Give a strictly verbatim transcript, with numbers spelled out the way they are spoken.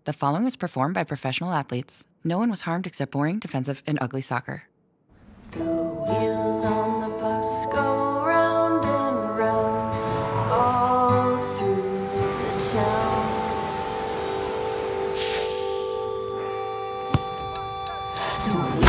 The following was performed by professional athletes. No one was harmed except boring, defensive, and ugly soccer. The wheels on the bus go round and round all through the town. The